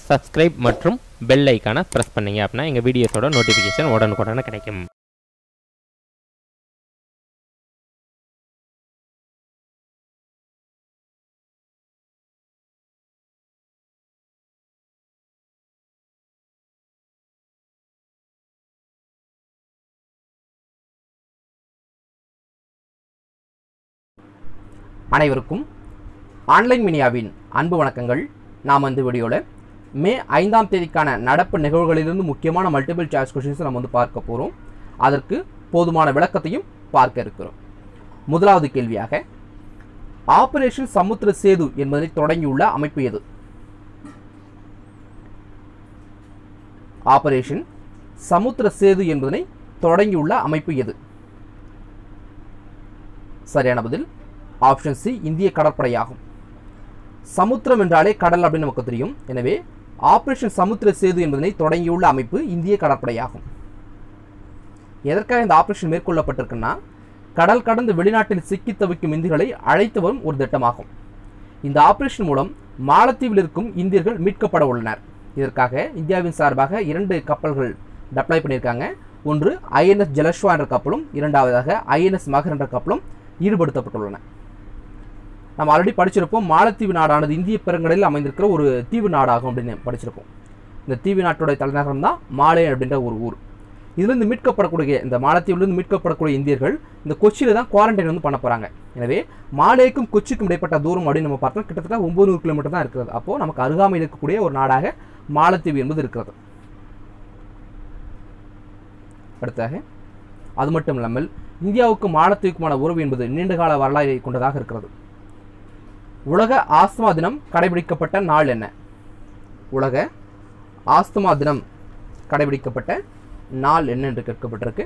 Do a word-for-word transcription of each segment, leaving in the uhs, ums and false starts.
Subscribe மற்றும் bell ஐக்கானை press பண்ணீங்க அப்படின்னா எங்கள் வீடியோஸோட நோட்டிஃபிகேஷன் உடனுக்குடனே கிடைக்கும். அனைவருக்கும் ஆன்லைன் மீடியாவின் அன்பு வணக்கங்கள். நாம் இந்த வீடியோவில் மே ஐந்தாம் தேதிக்கான நடப்பு நிகழ்வுகளிலிருந்து முக்கியமான மல்டிபிள் சாய்ஸ் கொஸ்டின்ஸ் நம்ம வந்து பார்க்க போகிறோம். அதற்கு போதுமான விளக்கத்தையும் பார்க்க இருக்கிறோம். முதலாவது கேள்வியாக, ஆபரேஷன் சமுத்திர சேது என்பதை தொடங்கியுள்ள அமைப்பு எது? ஆபரேஷன் சமுத்திர சேது என்பதனை தொடங்கியுள்ள அமைப்பு எது? சரியான பதில் ஆப்ஷன் சி, இந்திய கடற்படையாகும். சமுத்திரம் என்றாலே கடல் அப்படின்னு நமக்கு தெரியும். எனவே ஆபரேஷன் சமுத்திர சேது என்பதனை தொடங்கியுள்ள அமைப்பு இந்திய கடற்படையாகும். எதற்காக இந்த ஆபரேஷன் மேற்கொள்ளப்பட்டிருக்குன்னா, கடல் கடந்து வெளிநாட்டில் சிக்கி தவிக்கும் இந்தியர்களை அழைத்து வரும் ஒரு திட்டமாகும். இந்த ஆபரேஷன் மூலம் மாலத்தீவில் இருக்கும் இந்தியர்கள் மீட்கப்பட உள்ளனர். இதற்காக இந்தியாவின் சார்பாக இரண்டு கப்பல்கள் டப்ளை பண்ணியிருக்காங்க. ஒன்று ஐஎன்எஸ் ஜலஸ்வா என்ற கப்பலும், இரண்டாவதாக ஐஎன்எஸ் மகர் என்ற கப்பலும் ஈடுபடுத்தப்பட்டுள்ளன. நம்ம ஆல்ரெடி படிச்சிருப்போம், மாலத்தீவு நாடானது இந்திய பெருங்கடலில் அமைந்திருக்கிற ஒரு தீவு நாடாகும் அப்படின்னு படிச்சிருப்போம். இந்த தீவு நாட்டுடைய தலைநகரம் தான் மாலே அப்படின்ற ஒரு ஊர். இதிலிருந்து மீட்கப்படக்கூடிய இந்த மாலத்தீவிலிருந்து மீட்கப்படக்கூடிய இந்தியர்கள் இந்த கொச்சியில் தான் குவாரண்டைன் வந்து பண்ண போகிறாங்க. எனவே மாலேக்கும் கொச்சிக்கும் இடைப்பட்ட தூரம் அப்படின்னு நம்ம பார்த்தோம் கிட்டத்தட்ட ஒன்பது நூறு கிலோமீட்டர் தான் இருக்கிறது. அப்போது நமக்கு அருகாமையில் இருக்கக்கூடிய ஒரு நாடாக மாலத்தீவு என்பது இருக்கிறது. அடுத்தாக, அது மட்டும் இல்லாமல் இந்தியாவுக்கும் மாலத்தீவுக்குமான உறவு என்பது நீண்டகால வரலாறை கொண்டதாக இருக்கிறது. உலக ஆஸ்துமா தினம் கடைபிடிக்கப்பட்ட நாள் என்ன? உலக ஆஸ்துமா தினம் கடைபிடிக்கப்பட்ட நாள் என்ன என்று கேட்கப்பட்டிருக்கு.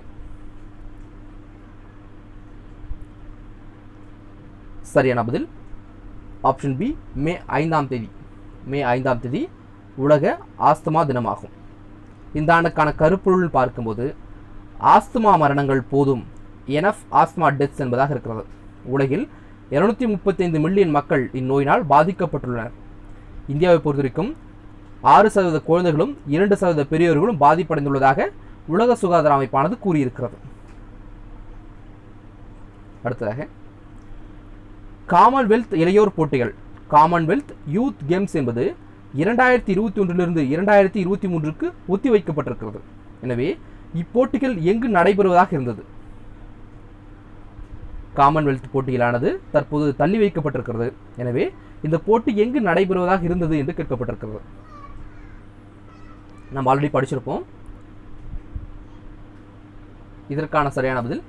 சரியான பதில் ஆப்ஷன் பி, மே ஐந்தாம் தேதி. மே ஐந்தாம் தேதி உலக ஆஸ்துமா தினமாகும். இந்த ஆண்டுக்கான கருப்பொருள் பார்க்கும்போது, ஆஸ்துமா மரணங்கள் போதும், எனஃப் ஆஸ்துமா டெத்ஸ் என்பதாக இருக்கிறது. உலகில் இருநூத்தி முப்பத்தி ஐந்து மில்லியன் மக்கள் இந்நோயினால் பாதிக்கப்பட்டுள்ளனர். இந்தியாவை பொறுத்தவரைக்கும் ஆறு சதவீத குழந்தைகளும் இரண்டு சதவீத பெரியோர்களும் பாதிப்படைந்துள்ளதாக உலக சுகாதார அமைப்பானது கூறியிருக்கிறது. அடுத்ததாக, காமன்வெல்த் இளையோர் போட்டிகள், காமன்வெல்த் யூத் கேம்ஸ் என்பது இரண்டாயிரத்தி இருபத்தி ஒன்றிலிருந்து இரண்டாயிரத்தி இருபத்தி மூன்றுக்கு ஒத்திவைக்கப்பட்டிருக்கிறது. எனவே இப்போட்டிகள் எங்கு நடைபெறுவதாக இருந்தது? காமன்வெல்த் போட்டிகளானது தற்போது தள்ளி வைக்கப்பட்டிருக்கிறது. எனவே இந்த போட்டி எங்கு நடைபெறுவதாக இருந்தது என்று கேட்கப்பட்டிருக்கிறது. நம்ம ஆல்ரெடி படிச்சிருப்போம். இதற்கான சரியான பதில்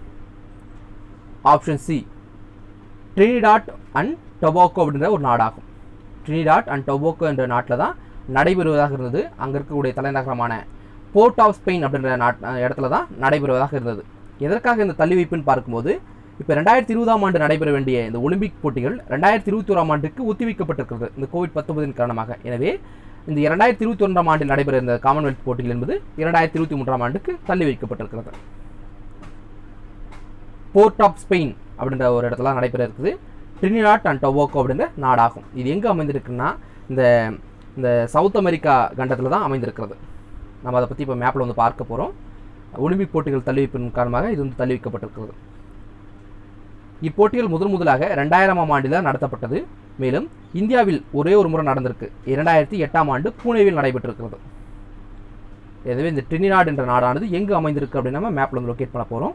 option C, Trinidad and Tobago அப்படின்ற ஒரு நாடாகும். ட்ரினிடாட் அண்ட் டொபாக்கோ என்ற நாட்டில் தான் நடைபெறுவதாக இருந்தது. அங்கே இருக்கக்கூடிய தலைநகரமான போர்ட் ஆஃப் ஸ்பெயின் அப்படின்ற நாட் இடத்துல தான் நடைபெறுவதாக இருந்தது. எதற்காக இந்த தள்ளி வைப்புன்னு பார்க்கும்போது, இப்போ ரெண்டாயிரத்தி இருபதாம் ஆண்டு நடைபெற வேண்டிய இந்த ஒலிம்பிக் போட்டிகள் ரெண்டாயிரத்தி இருபத்தி ஓராம் ஆண்டுக்கு ஒத்திவைக்கப்பட்டிருக்கிறது இந்த கோவிட் பத்தொன்பதின் காரணமாக. எனவே இந்த இரண்டாயிரத்தி இருபத்தி ஒன்றாம் ஆண்டில் நடைபெற இந்த காமன்வெல்த் போட்டிகள் என்பது இரண்டாயிரத்தி இருபத்தி மூன்றாம் ஆண்டுக்கு தள்ளி வைக்கப்பட்டிருக்கிறது. போர்ட் ஆஃப் ஸ்பெயின் அப்படின்ற ஒரு இடத்துல நடைபெற இருக்குது. ட்ரினிடாட் அண்ட் டொபாக்கோ அப்படின்ற நாடாகும். இது எங்கே அமைந்திருக்குன்னா, இந்த இந்த சவுத் அமெரிக்கா கண்டத்தில் தான் அமைந்திருக்கிறது. நம்ம அதை பற்றி இப்போ மேப்பில் வந்து பார்க்க போகிறோம். ஒலிம்பிக் போட்டிகள் தள்ளி வைப்பின் காரணமாக இது வந்து தள்ளி வைக்கப்பட்டிருக்கிறது. இப்போட்டிகள் முதன் முதலாக ரெண்டாயிரமாம் ஆண்டில் நடத்தப்பட்டது. மேலும் இந்தியாவில் ஒரே ஒரு முறை நடந்திருக்கு. இரண்டாயிரத்தி எட்டாம் ஆண்டு பூனேவில் நடைபெற்றிருக்கிறது. எனவே இந்த ட்ரினிடாட் என்ற நாடானது எங்கு அமைந்திருக்கு அப்படின்னு நம்ம மேப்பில் வந்து லொக்கேட் பண்ண போகிறோம்.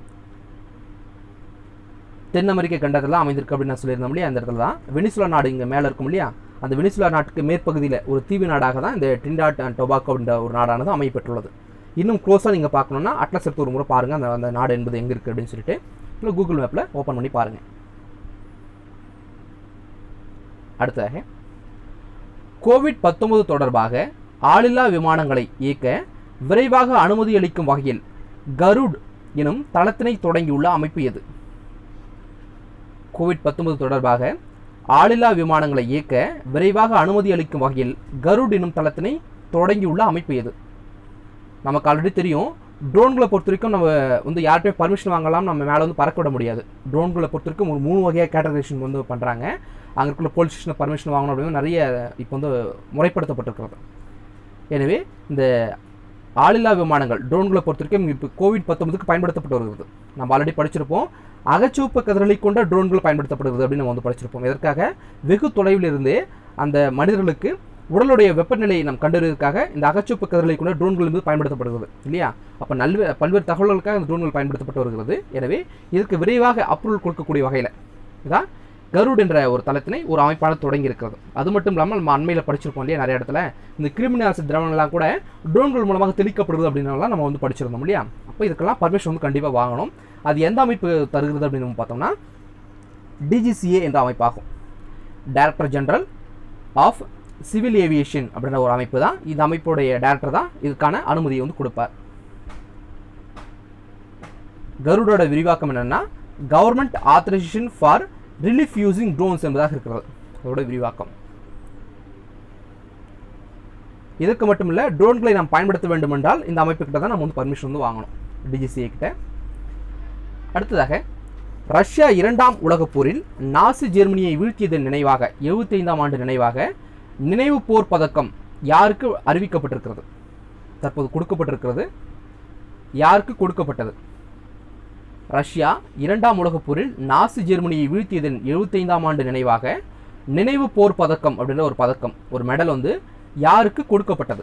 தென் அமெரிக்க கண்டத்தில் அமைந்திருக்கு அப்படின்னு நான் சொல்லியிருந்தோம் இல்லையா, அந்த இடத்துல தான். வெனிசுலா நாடு இங்கே மேலே இருக்கும் இல்லையா, அந்த வெனிசுலா நாட்டுக்கு மேற்பகுதியில் ஒரு தீவு நாடாக தான் இந்த ட்ரினிடாட் அண்ட் டொபாக்கோ அப்படின்ற ஒரு நாடானது அமையப்பட்டுள்ளது. இன்னும் க்ளோஸாக நீங்கள் பார்க்கணுன்னா அட்லஸ் எடுத்து ஒரு முறை பாருங்கள், அந்த அந்த நாடு என்பது எங்கே இருக்குது அப்படின்னு சொல்லிட்டு இல்லை கூகுள் மேப்பில் ஓப்பன் பண்ணி பாருங்கள். அடுத்ததாக, கோவிட் பத்தொன்பது தொடர்பாக ஆளில்லா விமானங்களை இயக்க விரைவாக அனுமதி அளிக்கும் வகையில் கருட் எனும் தளத்தினை தொடங்கியுள்ள அமைப்பு எது? கோவிட் பத்தொன்பது தொடர்பாக ஆளில்லா விமானங்களை இயக்க விரைவாக அனுமதி அளிக்கும் வகையில் கருட் எனும் தளத்தினை தொடங்கியுள்ள அமைப்பு எது? நமக்கு ஆல்ரெடி தெரியும், ட்ரோன்களை பொறுத்த வரைக்கும் நம்ம வந்து யார்கிட்டயே பர்மிஷன் வாங்கலாம், நம்ம மேலே வந்து பறக்க விட முடியாது. ட்ரோன்களை பொறுத்த வரைக்கும் ஒரு மூணு வகையாக கேட்டகரைசேஷன் வந்து பண்ணுறாங்க. அங்கே இருக்கிற போலீஸ் ஸ்டேஷனில் பர்மிஷன் வாங்கணும் அப்படின்னு நிறைய இப்போ வந்து முறைப்படுத்தப்பட்டிருக்கிறது. எனவே இந்த ஆளில்லா விமானங்கள் ட்ரோன்களை பொறுத்த வரைக்கும் இப்போ கோவிட் பத்தொன்பதுக்கு பயன்படுத்தப்பட்டு வருகிறது. நம்ம ஆல்ரெடி படிச்சிருப்போம், அகச்சிவப்பு கதிரலை கொண்ட ட்ரோன்கள் பயன்படுத்தப்படுகிறது அப்படின்னு நம்ம வந்து படிச்சிருப்போம். இதற்காக வெகு தொலைவில் இருந்தே அந்த மனிதர்களுக்கு உடலுடைய வெப்பநிலையை நாம் கண்டறிவதற்காக இந்த அகச்சிவப்பு கதிரலை கொண்ட ட்ரோன்கள் வந்து பயன்படுத்தப்படுகிறது இல்லையா. அப்போ நல்வே பல்வேறு தகவல்களுக்காக இந்த ட்ரோன்கள் பயன்படுத்தப்பட்டு வருகிறது. எனவே இதற்கு விரைவாக அப்ரூவல் கொடுக்கக்கூடிய வகையில் இதான் கருட் என்ற ஒரு தளத்தினை ஒரு அமைப்பானது தொடங்கி இருக்கிறது. அது மட்டும் இல்லாமல் நம்ம அண்மையில் படிச்சிருப்போம் இல்லையா, நிறைய இடத்துல இந்த கிருமிநாசி திரவங்கள்லாம் கூட ட்ரோன்கள் மூலமாக தெளிக்கப்படுது அப்படின்னாலாம் நம்ம வந்து படிச்சிருந்தோம் இல்லையா. அப்போ இதுக்கெல்லாம் பர்மிஷன் வந்து கண்டிப்பாக வாங்கணும். அது எந்த அமைப்பு தருகிறது அப்படின்னு நம்ம பார்த்தோம்னா டிஜிசிஏ என்ற அமைப்பாகும். Director general of civil aviation அப்படின்ற ஒரு அமைப்பு தான். இந்த அமைப்புடைய டைரக்டர் தான் இதுக்கான அனுமதியை வந்து கொடுப்பார். கருடோட விரிவாக்கம் என்னன்னா government authorisation for relief using drones என்பதாக இருக்கிறது அதோட விரிவாக்கம். இதற்கு மட்டும் இல்லை, ட்ரோன்களை நாம் பயன்படுத்த வேண்டும் என்றால் இந்த அமைப்பு கிட்ட தான் நம்ம வந்து பர்மிஷன் வந்து வாங்கணும், டிஜிசிஏ கிட்ட. அடுத்ததாக ரஷ்யா இரண்டாம் உலகப் போரில் நாசி ஜெர்மனியை வீழ்த்தியதன் நினைவாக எழுபத்தி ஐந்தாம் ஆண்டு நினைவாக நினைவு போர் பதக்கம் யாருக்கு அறிவிக்கப்பட்டிருக்கிறது, தற்போது கொடுக்கப்பட்டிருக்கிறது. யாருக்கு கொடுக்கப்பட்டது? ரஷ்யா இரண்டாம் உலகப் போரில் நாசி ஜெர்மனியை வீழ்த்தியதன் எழுபத்தி ஐந்தாம் ஆண்டு நினைவாக நினைவு போர் பதக்கம் அப்படின்ற ஒரு பதக்கம், ஒரு மெடல் வந்து யாருக்கு கொடுக்கப்பட்டது?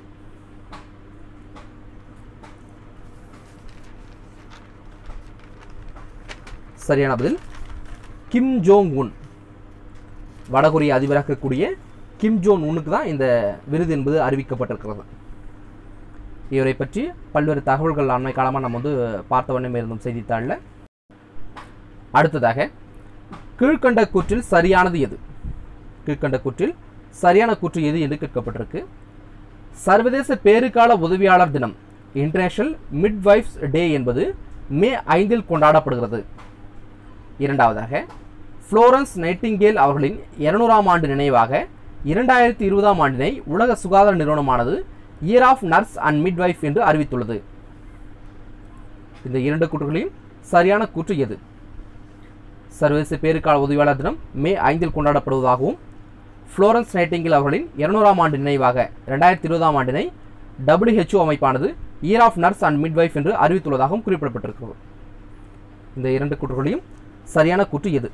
சரியான பதில் கிம் ஜோங் உன். வடகொரிய அதிபராக இருக்கக்கூடிய கிம் ஜோங் உனுக்கு தான் இந்த விருது என்பது அறிவிக்கப்பட்டிருக்கிறது. இவரை பற்றி பல்வேறு தகவல்கள் அண்மை காலமாக நம்ம வந்து பார்த்த வண்ணமே இருந்தோம் செய்தித்தாளில். அடுத்ததாக கீழ்கண்ட கூற்றில் சரியானது எது? கீழ்கண்ட கூற்றில் சரியான கூற்று எது என்று கேட்கப்பட்டிருக்கு. சர்வதேச பேறுகால உதவியாளர் தினம் இன்டர்நேஷனல் மிட்வைஃப்ஸ் டே என்பது மே ஐந்தில் கொண்டாடப்படுகிறது. இரண்டாவதாக ஃப்ளோரன்ஸ் நைட்டிங்கேல் அவர்களின் இருநூறாம் ஆண்டு நினைவாக இரண்டாயிரத்தி இருபதாம் ஆண்டினை உலக சுகாதார நிறுவனமானது year of nurse and midwife என்று அறிவித்துள்ளது. இந்த இரண்டு கூற்றுகளையும் சரியான கூற்று எது? சர்வதேச பேறுகால உதவியாளர் தினம் மே ஐந்தில் கொண்டாடப்படுவதாகவும் ஃப்ளோரன்ஸ் நைட்டிங்கேல் அவர்களின் இருநூறாம் ஆண்டு நினைவாக இரண்டாயிரத்தி இருபதாம் ஆண்டினை டபிள்யூஹெச்ஓ அமைப்பானது year of nurse and midwife என்று அறிவித்துள்ளதாகவும் குறிப்பிடப்பட்டிருக்கிறது. இந்த இரண்டு கூற்றுகளையும் சரியான கூற்று எது?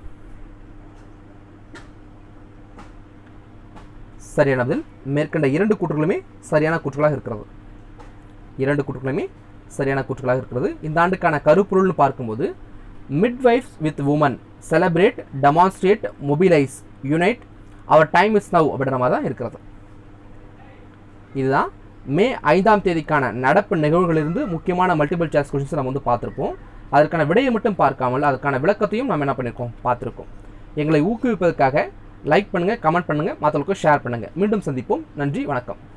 சரியானதில் மேற்கண்ட இரண்டு கூற்றுகளுமே சரியான கூற்றுகளாக இருக்கிறது. இரண்டு கூற்றுகளுமே சரியான கூற்றுகளாக இருக்கிறது. இந்த ஆண்டுக்கான கருப்பொருள்னு பார்க்கும்போது midwives with woman celebrate demonstrate mobilise unite our time is now அப்படின்ற மாதிரி தான் இருக்கிறது. இதுதான் மே ஐந்தாம் தேதிக்கான நடப்பு நிகழ்வுகளிலிருந்து முக்கியமான மல்டிபிள் சாய்ஸ் கொஸ்டின்ஸ் நம்ம வந்து பார்த்துருப்போம். அதற்கான விடையை மட்டும் பார்க்காமல் அதற்கான விளக்கத்தையும் நம்ம என்ன பண்ணியிருக்கோம், பார்த்துருக்கோம். எங்களை ஊக்குவிப்பதற்காக லைக் பண்ணுங்கள், கமெண்ட் பண்ணுங்கள், மற்றவங்களுக்கும் ஷேர் பண்ணுங்கள். மீண்டும் சந்திப்போம். நன்றி, வணக்கம்.